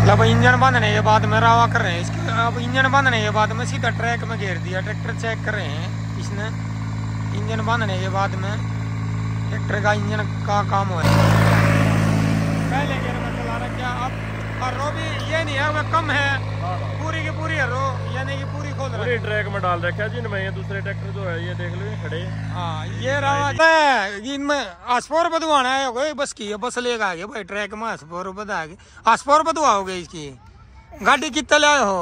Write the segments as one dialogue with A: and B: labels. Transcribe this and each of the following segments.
A: मतलब इंजन बंधने के बाद में रवा कर रहे हैं इसके। अब इंजन बंधने के बाद में सीधा ट्रैक में घेर दिया। ट्रैक्टर चेक कर रहे हैं इसने। इंजन बंधने के बाद में ट्रैक्टर का इंजन का काम हुआ है। पहले गियर में चला रखा। अब रो भी ये नहीं है वह कम है, पूरी की पूरी है रो, यानी कि पूरी खोल रहा है।
B: ट्रैक में डाल रखा जिनमें ये दूसरे ट्रैक्टर जो है ये देख लो ये खड़े।
A: हाँ ये रवा इनमें आसपोर बधवाना है बस की है। बस लेगा आगे भाई ट्रैक में आसपोर बधा आगे आसपोर बधवाओगे इसकी। गाड़ी कितने लाए हो?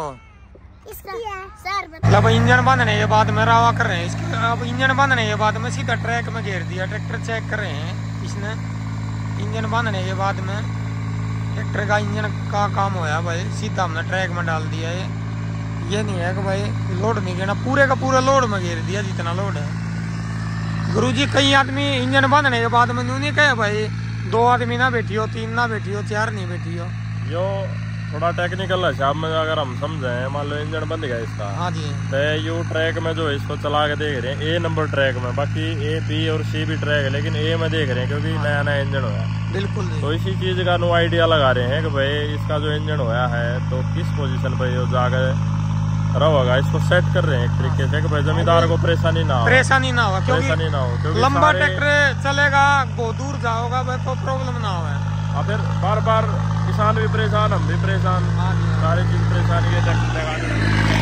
A: मतलब इंजन बंधने के बाद में रवा कर रहे हैं इसके। अब इंजन बंधने के बाद में सीधा ट्रैक में घेर दिया। ट्रैक्टर चेक कर रहे हैं इसने। इंजन बंधने के बाद में ट्रैक्टर का इंजन का काम होया भाई, सीधा हमने ट्रैक में डाल दिया है। ये नहीं है कि भाई लोड नहीं गिरना, पूरे का पूरा लोड में घेर दिया जितना लोड है। गुरुजी कई आदमी इंजन बंधने के बाद में नहीं कहे भाई 2 आदमी ना बैठी हो, 3 ना बैठी हो, 4 नहीं बैठी हो।
B: यो थोड़ा टेक्निकल है शाम में अगर हम समझे, मान लो इंजन बंद गया इसका।
A: हाँ जी।
B: तो यू ट्रैक में जो इसको चला के देख रहे हैं ए नंबर ट्रैक में, बाकी ए बी और सी भी ट्रैक है लेकिन ए में देख रहे हैं क्योंकि नया नया इंजन हुआ है।
A: बिल्कुल।
B: तो इसी चीज का नो आइडिया लगा रहे हैं कि भाई इसका जो इंजन हुआ है तो किस पोजीशन पे ये जाकर रहेगा, इसको सेट कर रहे हैं एक तरीके से कि भाई जमींदार को परेशानी ना हो।
A: परेशानी ना हो क्योंकि लंबा ट्रैक्टर चलेगा, बहुत दूर जाओगा भाई तो प्रॉब्लम ना हो।
B: और फिर बार बार किसान भी परेशान, हम भी परेशान, सारी चीज परेशानी है ट्रैक्टर लगा।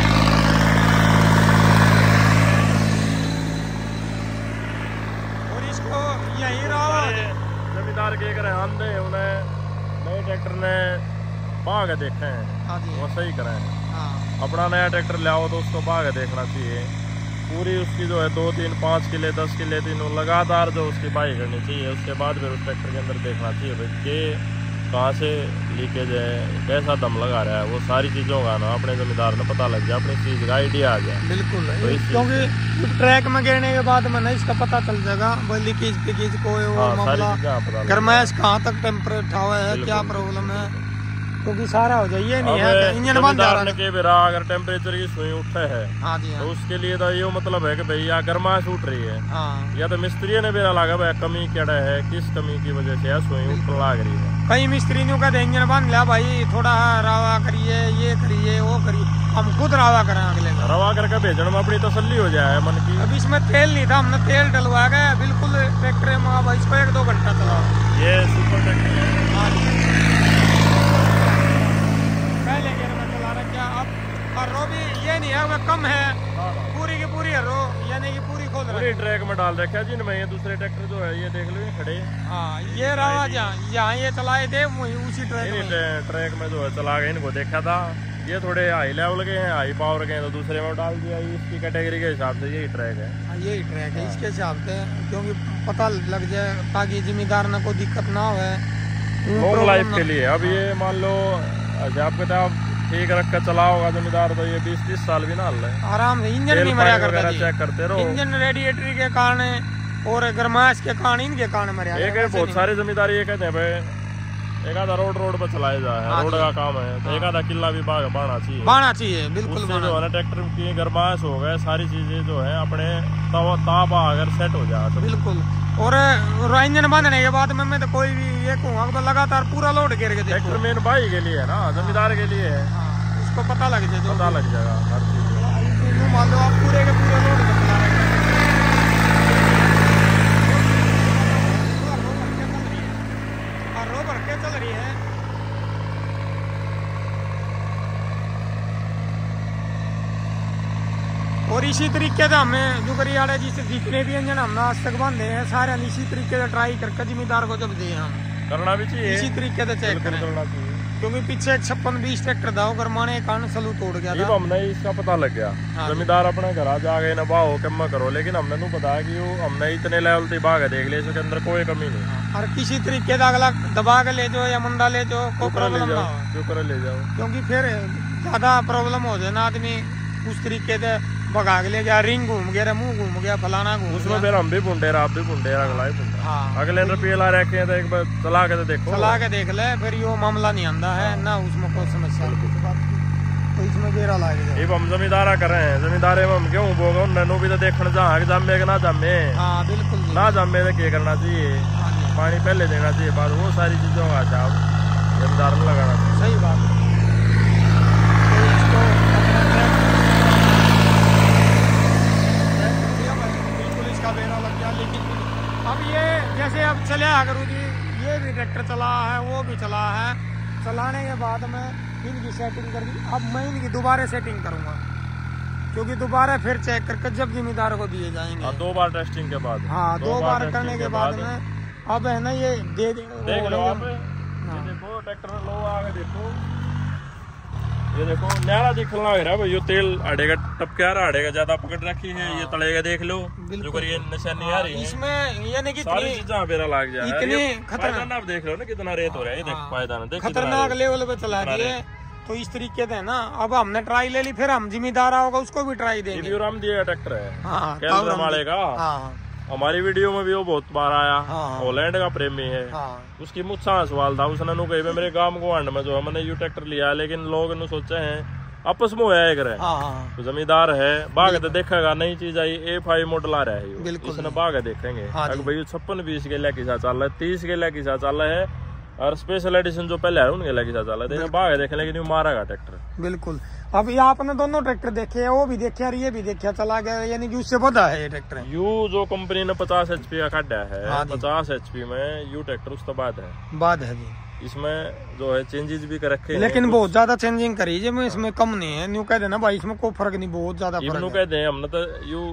A: और इसको यही रहा
B: जमींदार के करे आंदे उन्हें नए ट्रैक्टर ने भाग देखे हैं वो सही करें। अपना नया ट्रैक्टर ले आओ तो उसको भाग देखना चाहिए। पूरी उसकी जो है 2, 3, 5 किले 10 किले तीनों लगातार जो उसकी बाई करनी चाहिए। उसके बाद फिर उस ट्रैक्टर के अंदर देखना चाहिए भाई ये कहाँ से लीकेज है, कैसा दम लगा रहा है, वो सारी चीज़ों का ना अपने जमींदार ने पता लग जाए, अपनी चीज़ का आइडिया आ जाए।
A: बिल्कुल तो क्योंकि ट्रैक में गिरने के बाद में ना इसका पता चल जाएगा भाई लीकेज पिकेज को मामला, गरमाइश कहाँ तक टेम्परेचर हुआ है, क्या प्रॉब्लम है, क्योंकि सारा हो जाए। ये नहीं है इंजन बंद
B: अगर टेम्परेचर की सुई उठे है तो उसके लिए तो ये मतलब है कि भाई या गरमाइश उठ रही है या तो मिस्त्री ने बेरा लगा भाई कमी क्या है, किस कमी की वजह से सुई उठ लाग रही है।
A: कई मिस्त्री ने कहते इंजन बंद लिया भाई थोड़ा रवा करिए, ये करिए, वो करिए, हम खुद रवा करें अगले
B: रवा करके भेजने में अपनी तसल्ली हो जाए मन की।
A: अब इसमें तेल नहीं था, हमने तेल डलवा गया बिल्कुल ट्रैक्टर में। भाई इसको 1-2 घंटा चला।
B: ये सुपर ट्रैक्टर
A: पहले गियर में चला रखा। अब रो भी ये नहीं है वह कम है, पूरी की पूरी है रो, यानी कि पूरी खोल रहा है।
B: ट्रैक में डाल रखा जिनमें ये दूसरे ट्रैक्टर जो है ये देख लो ये खड़े।
A: हाँ ये रहा यहाँ ये चलाए थे उसी
B: ट्रैक में जो है चला गए, इनको देखा था ये थोड़े हाई लेवल के हैं, हाई पावर के हैं, तो दूसरे में डाल दिया। इसकी कैटेगरी के हिसाब से यही ट्रैक है।
A: यही ट्रैक है इसके हिसाब से, क्योंकि पता लग जाए ताकि जिम्मेदार न कोई दिक्कत ना हो
B: लॉन्ग लाइफ के लिए। अब ये मान लो आप कहते हैं आप ठीक रख कर चला होगा जमींदार तो ये 20-30 साल भी ना हल है आराम से। इंजन नहीं मरिया करता, चेक करते रहो। इंजन रेडिएटर के कारण और गरमाइश के कारण इनके कारण मरिया। एक बहुत सारे जमींदार ये कहते हैं भाई एक आधा रोड पर चलाया जाए, रोड का काम है तो एक आधा किला भी बाढ़ना चाहिए।
A: बिल्कुल
B: जो है ना ट्रैक्टर की गरमाइश हो गए, सारी चीजें जो है अपने ताप अगर सेट हो जाए तो
A: बिल्कुल। और इंजन बंधने के बाद में मैं तो कोई भी ये कहूँगा लगातार पूरा लोड गिर के
B: ट्रैक्टर मेन भाई के लिए है ना, जमींदार के लिए है।
A: उसको पता लग जाए,
B: पता लग जाएगा हर चीज।
A: मान लो आप पूरे के पूरे लोड चला रहे हैं और रो भर के चल रही है। और इसी तरीके से हमें जो करी वाले जितने भी इंजन हमने आज तक बांधे हैं सारे इसी तरीके से ट्राई करके जिम्मेदार को जब दे हम
B: करना भी चाहिए,
A: इसी तरीके से चेक करना चाहिए। क्योंकि पीछे 56-20 ट्रैक्टर था गरमाने के कारण सलू तोड़ गया था।
B: हमने इसका पता लग गया जमींदार अपने घर जा गए ना बाहो कम करो, लेकिन हमने नहीं बताया कि हमने इतने लेवल से भाग देख लिया, इसके अंदर कोई कमी नहीं।
A: और किसी तरीके से अगला दबा के ले जाओ या मुंडा ले जाओ, कोई प्रॉब्लम ना हो,
B: ले जाओ।
A: क्योंकि फिर ज्यादा प्रॉब्लम हो जाए ना, आदमी उस तरीके से भगा के ले गया, रिंग घूम गया, मुंह घूम गया, फलाना घूम
B: उसमें फिर हम भी बुंडे आप भी बुंडे अगला ही बुंडा। अगले रुपये ला रखे हैं तो एक बार चला के देखो,
A: चला के देख ले, फिर यो मामला नहीं आंदा है ना, उसमें कोई समस्या तो इसमें गेरा लागे।
B: हम जमींदारा कर रहे हैं, जमींदारे में हम क्यों बोगा नैनो भी तो देखना चाह जामे कि ना जामे।
A: हाँ बिल्कुल
B: ना जामे तो क्या करना चाहिए, पानी पहले देना चाहिए, बाद वो सारी चीजों का जमींदार में लगाना चाहिए।
A: सही बात है। चलाने के बाद मैं इनकी सेटिंग कर दी। अब मैं इनकी दोबारा सेटिंग करूंगा, क्योंकि दोबारा फिर चेक करके जब जिम्मेदार को दिए जाएंगे।
B: 2 बार टेस्टिंग के बाद।
A: हाँ, 2 बार करने के बाद में अब है ना ये देख लो आप।
B: ये देखो ट्रैक्टर लो आगे देखो, ये देखो न्यारा दिखने लग रहा है भाई। ये तेल अड़ेगा टपके आ रहा, अड़ेगा ज्यादा पकड़ रखी है। ये तड़ेगा देख लो, जो कर ये निशानी आ रही है
A: इसमें, यानी कि
B: सारी चीजें बेरा लग जाए।
A: इतनी खतरनाक,
B: आप देख लो ना कितना रेत हो रहा है। ये देखो पायदान देख,
A: खतरनाक लेवल पे चला रही है। तो इस तरीके से ना अब हमने ट्राई ले ली, फिर हम जिम्मेदार होगा उसको भी ट्राई देंगे।
B: ये राम दिया ट्रैक्टर है,
A: हाँ,
B: माले का। हमारी वीडियो में भी वो बहुत बार आया। हॉलैंड का प्रेमी है। उसकी मुझसे सवाल था, उसने नु कही मेरे गांव को अंड में जो है मैंने यू ट्रैक्टर लिया, लेकिन लोग ने सोचे हैं आपस में होया करे। तो जमींदार है बाग तो देखेगा, नई चीज आई A5 मॉडल आ रहा है, इसने बाग देखेंगे भाई 56-20 के लेके साथ चल रहा है, 30 के लेके साथ चल रहा है, और स्पेशल एडिशन जो पहले है उनके लेके साथ चल रहा है। बाग देखे लेकिन यू मारेगा ट्रैक्टर।
A: बिल्कुल। अब ये आपने दोनों ट्रैक्टर देखे, वो भी देखे और ये भी देखा, चला गया, यानी कि उससे बड़ा है ये ट्रैक्टर।
B: यू जो कंपनी ने 50 HP का काटा है, 50 HP में यू ट्रैक्टर उसके बाद है जी। इसमें जो है चेंजेस भी कर रखे,
A: लेकिन बहुत ज्यादा चेंजिंग करी है, इसमें कम नहीं है। न्यू कह देना भाई इसमें कोई फर्क नहीं, बहुत ज्यादा फर्क है।
B: कह दे हमने तो यू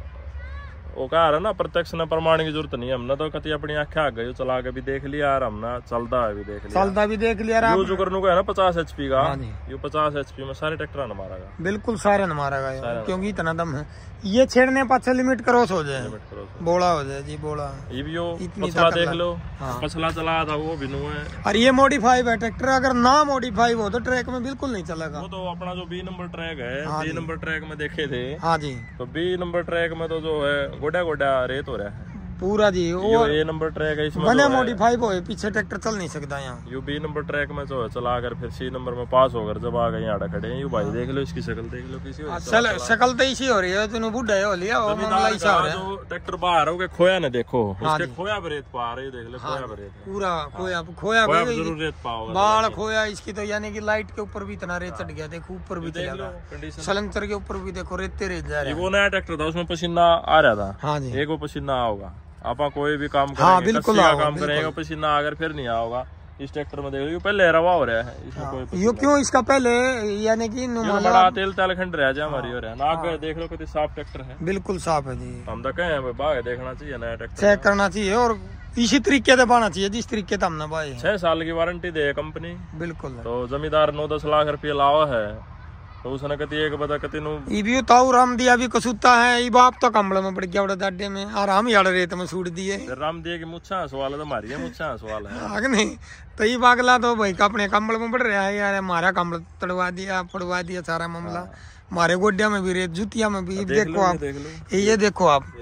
B: वो कह रहा ना प्रत्यक्ष न प्रमाण की जरूरत नहीं, हमने तो कति अपनी आंखें आ गई चला के भी देख लिया, और हमने चलता भी देख लिया। जो करने को है ना 50 HP का, ये 50 HP में सारे ट्रैक्टर न मारेगा। बिल्कुल
A: सारे न मारेगा, क्योंकि इतना दम है। ये छेड़ने पाछे लिमिट क्रॉस हो जाए, बोला हो जाए जी, बोला।
B: ये भी पछला देख लो, पछला चला था वो भी नु है।
A: और ये मॉडिफाई है ट्रैक्टर, अगर ना मॉडिफाई हो तो ट्रैक में बिल्कुल नहीं चलेगा।
B: वो तो अपना जो B नंबर ट्रैक है, B नंबर ट्रैक में देखे थे।
A: हाँ जी,
B: तो B नंबर ट्रैक में तो जो है गोडा गोडा रेत हो रहा है
A: पूरा जी। वो
B: A नंबर ट्रैक है, इसमें
A: बने मॉडिफाई हो, पीछे ट्रैक्टर चल नहीं सकता यहाँ।
B: यू B नंबर ट्रैक में जो है चला कर फिर C नंबर में पास होकर जब आ गए यहाँ खड़े हैं। यू भाई देख लो इसकी शक्ल, देख लो किसी
A: शक्ल तो इसी हो रही है, तुम बुढ़ा हो लिया वो मामला ऐसा हो रहा है।
B: जो ट्रैक्टर बाहर हो गया खोया न देखो, उसके खोया बरेत पा रहे, देख लो खोया बरेत
A: पूरा खोया
B: जरूर रेत पाओगे,
A: बाल खोया इसकी तो, यानी कि लाइट के ऊपर भी इतना रेत चढ़ गया, देखो ऊपर भी चला, सलेंसर के ऊपर भी देखो रेत जा रही है।
B: वो नया ट्रैक्टर था, उसमें पसीना आ रहा था।
A: हाँ जी,
B: एक वो पसीना होगा, आप कोई भी काम करेंगे,
A: बिल्कुल
B: काम करेंगे पसीना अगर फिर नहीं होगा। इस ट्रैक्टर में देखो पहले रवा हो रहा है, इसमें कोई
A: यो क्यों इसका पहले, यानी कि
B: बड़ा तेल खंड रहा है हमारी हो रहा है ना। देख लो कितनी साफ ट्रैक्टर है,
A: बिल्कुल साफ है जी।
B: हम तो कहे बाग देखना चाहिए, नया ट्रैक्टर
A: चेक करना चाहिए और इसी तरीके से बाना चाहिए जिस तरीके से हमने भाई
B: 6 साल की वारंटी दे कंपनी।
A: बिल्कुल।
B: तो जमींदार 9-10 लाख रुपये लावा है, तो उसने कति एक बता कति नु
A: भी ताऊ राम दिया भी कसूता है, ई बाप तो कमल में पड़ गया बड़ा दाडे में, और हम यार रेत में सूट दिए।
B: राम दिया की मुच्छा सवाल है, तो हमारी मुच्छा सवाल है
A: आगे नहीं तो ये बागला तो भाई का अपने कमल में पड़ रहा है यार, हमारा कमल तड़वा दिया, पड़वा दिया सारा मामला। हमारे गोड्या में भी रेत, जुतिया में भी। देखो आप, ये देखो आप,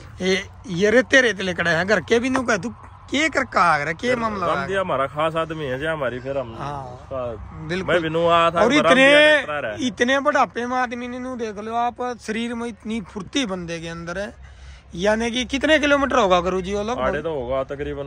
A: ये रेते रेते लेकर हैं घर के भी नु कह तू के कर का आ रहा के मामला
B: राम दिया हमारा खास आदमी है जी हमारी, फिर हम
A: बिल्कुल
B: था।
A: और इतने बुढ़ापे में आदमी ने देख लो आप, शरीर में इतनी फुर्ती बंदे के अंदर है, यानी कि कितने किलोमीटर होगा गुरु जी वो लोग?
B: तो होगा तकरीबन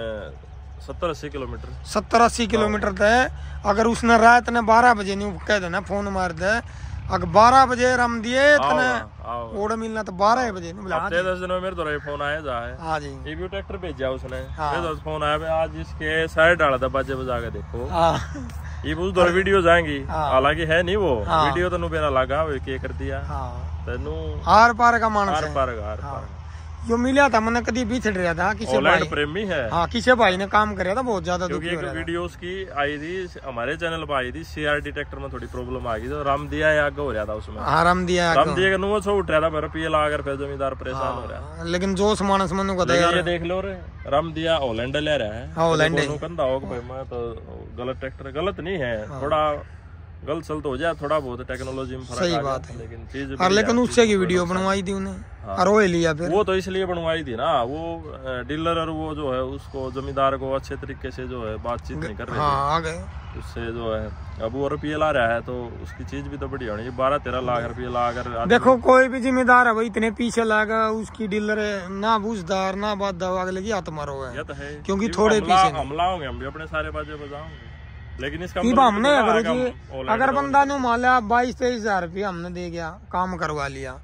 B: 70-80 किलोमीटर,
A: 70-80 किलोमीटर तय। अगर उसने रात ने 12 बजे नहीं कह देना फोन मार दे, अगर 12 बजे रम दिए ओड़ मिलना तो 12 बजे
B: 10 दिन में मेरे तो फोन आया जा है।
A: हाँ जी,
B: ये भी ट्रैक्टर भेजा उसने, फोन आया आज इसके साइड डाला था बाजे बजा के देखो। ये उधर वीडियो जाएंगी, हालांकि है नहीं वो वीडियो तो मेरा लगा क्या कर दिया तेनू
A: आर पार का मानस,
B: आर पार
A: जो मिला था मैंने कभी भी छड़ रहा था किसी भाई
B: प्रेमी है।
A: हाँ, किसी भाई ने काम कराया था बहुत ज्यादा,
B: क्योंकि एक वीडियो उसकी आई थी हमारे चैनल पर आई थी, CRT ट्रैक्टर में थोड़ी प्रॉब्लम आ गई तो राम दिया आगे हो रहा था उसमें।
A: हाँ, राम दिया
B: का नुआ छो उठ रहा था, रुपये लाकर फिर जमींदार परेशान हो रहा है।
A: लेकिन जो मानस मनु को
B: ये देख लो रे, राम दिया हॉलैंड ले रहा है,
A: हॉलैंड
B: कंधा हो भाई मैं तो गलत ट्रैक्टर गलत नहीं है, थोड़ा गलत चल तो हो जाए, थोड़ा बहुत टेक्नोलॉजी में फर्क
A: सही बात है,
B: लेकिन चीज
A: लेकिन उससे की वीडियो बनवाई थी उन्हें और वो लिया फिर।
B: वो तो इसलिए बनवाई थी ना, वो डीलर और वो जो है उसको जमींदार को अच्छे तरीके से जो है बातचीत नहीं कर रहे
A: थे,
B: उससे जो है अब वो रुपये ला रहा है तो उसकी चीज भी तो बढ़िया होनी। 12-13 लाख रुपये ला कर
A: देखो कोई भी जिम्मेदार है भाई इतने पीछे लागा, उसकी डीलर ना बूझदार ना बात अगले की हाथ मारो है, क्योंकि थोड़े पीछे
B: हमला होंगे, हम भी अपने सारे बाजे बजाओगे, लेकिन इसका
A: हमने अगर बंदा ने मान लिया 22-23 हजार रुपया हमने दे गया, काम करवा लिया,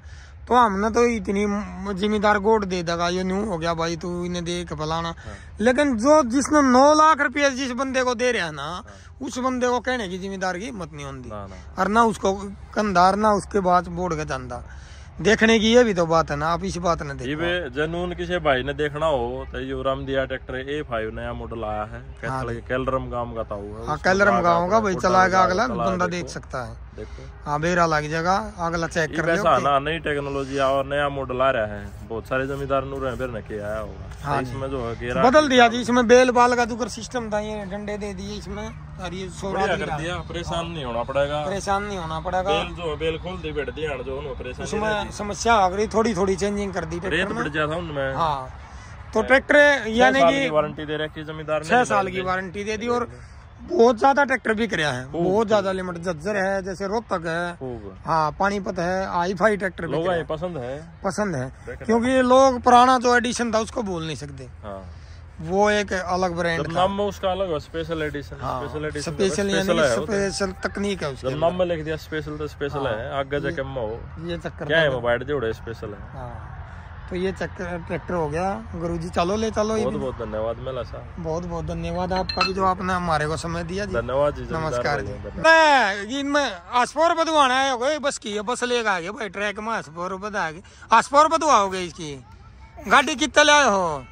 A: तो हमने तो इतनी जिम्मेदार गोट दे देगा, ये न्यू हो गया भाई, तू इन्हें देख फलाना। लेकिन जो जिसने 9 लाख रुपया जिस बंदे को दे रहा है ना, उस बंदे को कहने की जिम्मेदार की हिम्मत नहीं होती, और ना उसको कंधार ना उसके बाद बोर्ड के चंदा देखने की, ये भी तो बात है ना। आप इस बात ने देखो,
B: जनून किसी भाई ने देखना हो तो ये रामदिया ट्रैक्टर A5 नया मॉडल आया है, कैलरम गांव का था वो।
A: हाँ, कैलरम गांव का भाई चलाएगा, अगला बंदा देख सकता है।
B: देखो
A: हाँ, बेरा लग जाएगा, अगला चेक कर लो।
B: ना नई टेक्नोलॉजी और नया मॉडल आ रहा है, बहुत सारे जमींदार नूर फिर ने किया आया होगा। हाँ, इसमें जो है
A: बदल दिया जी, इसमें बेल बाल का जो सिस्टम था, ये डंडे दे दिए इसमें, और ये
B: कर दिया। परेशान नहीं होना पड़ेगा,
A: परेशान नहीं होना पड़ेगा।
B: बेल जो बेल खोल दी बैठ दिया जो परेशान,
A: उसमें समस्या आ गई, थोड़ी थोड़ी चेंजिंग कर दी
B: रेत बढ़ गया था उनमें।
A: हाँ, तो ट्रैक्टर यानी कि
B: वारंटी दे रखी जमींदार ने,
A: 6 साल की वारंटी दे दी, और बहुत ज्यादा ट्रैक्टर बिक रहा है, बहुत ज्यादा लिमिट, जज्जर है, जैसे रोहतक है, हाँ, पानीपत है, हाई-फाई ट्रैक्टर पसंद है, क्योंकि लोग पुराना जो एडिशन था उसको भूल नहीं सकते। वो एक अलग ब्रांड था,
B: नाम उसका अलग है, स्पेशल एडिशन।
A: स्पेशल तकनीक है उसके,
B: जब नाम में लिख दिया स्पेशल तो स्पेशल है, आगे जाके हो
A: ये चक्कर
B: क्या है, मोबाइल जोड़े स्पेशल है।
A: तो ये चक्कर ट्रैक्टर हो गया गुरुजी, चलो ले चलो।
B: बहुत बहुत धन्यवाद मेला साहब,
A: बहुत बहुत धन्यवाद आपका भी, जो आपने हमारे को समय दिया जी।
B: धन्यवाद जी,
A: नमस्कार जी। इनमें आसपोर बधवाना है, हो बस की बस लेकर आ गए भाई, ट्रैक में आसपोर बधा के आसपोर बधवाओगे इसकी गाड़ी कितना लाए हो?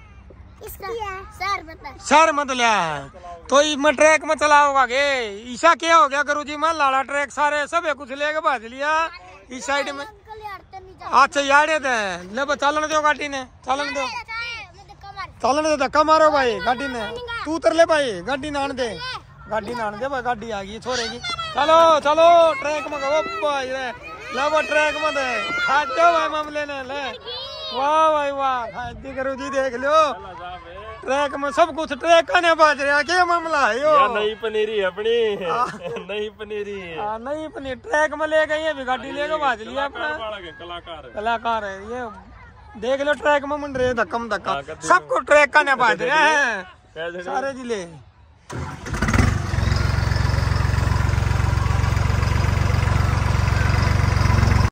A: सर मत लिया है तो इसमें ट्रैक में चलाओगा गे, ईसा क्या हो गया गुरुजी, मैं लाला ट्रैक सारे सब कुछ लेके भाज लिया इस साइड में। अच्छा यार ले चलन दो गाड़ी ने, चलन दो धक्का मारो भाई गाड़ी ने, तू उतर ले भाई, गाड़ी नान दे भाई, गाड़ी आ गई छोड़ेगी। चलो चलो ट्रैक में भाई, ले ट्रैक में दे खाते भाई मामले ने, ले वाह भाई वाह, खाती करो जी, देख लो ट्रैक में सब कुछ, ट्रैक का नहीं बाज रहा, क्या मामला है यो?
B: नई पनीरी अपनी नई पनीरी,
A: नई पनीर ट्रैक में ले गई है, गाड़ी लेके बाज लिया अपना, कलाकार है ये, देख लो ट्रैक में मंड रहे धक्का, सबको ट्रैक का नहीं बाज रहा है सारे जिले।